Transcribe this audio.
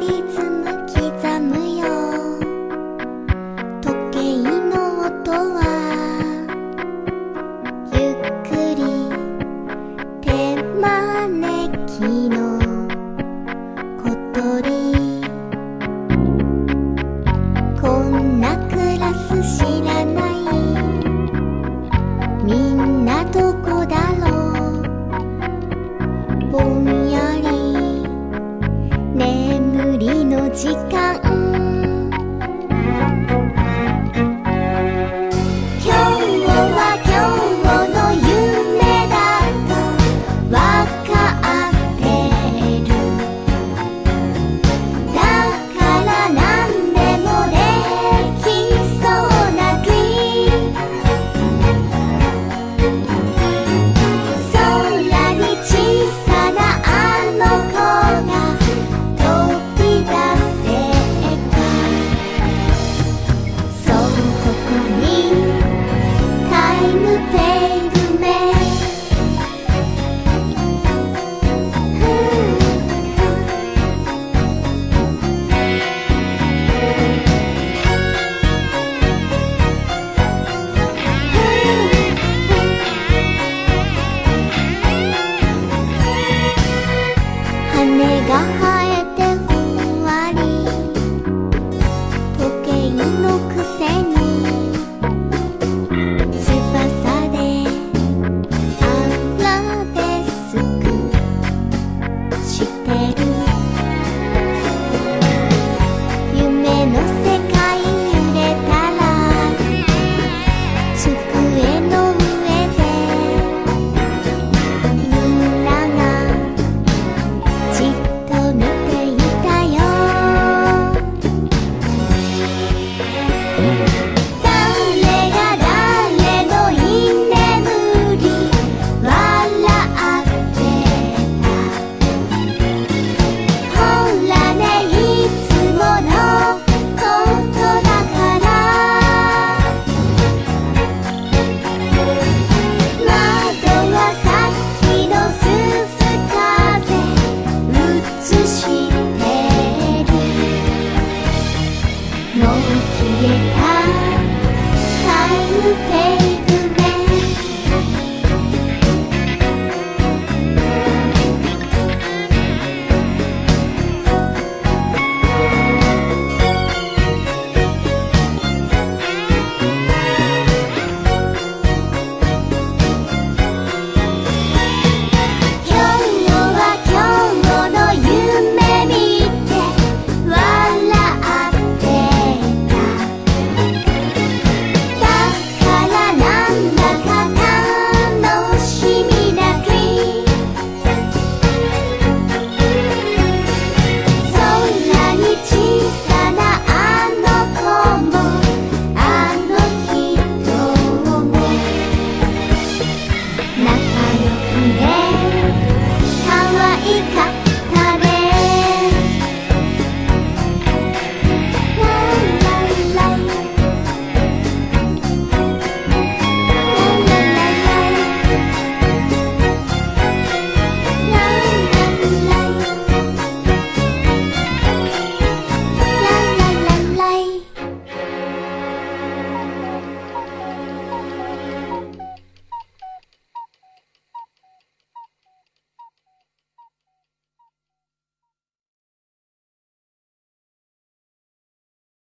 ズム刻むよ。時計の音はゆっくり手招きの小鳥。こんなクラス知らない。みんなどこだろう。ぼんやり眠りの時間。今日は今日の夢だとわかってる。だからなんでもできそうな気。空に小さなあの子が飛び出せば、そうここにタイムペイメン羽が生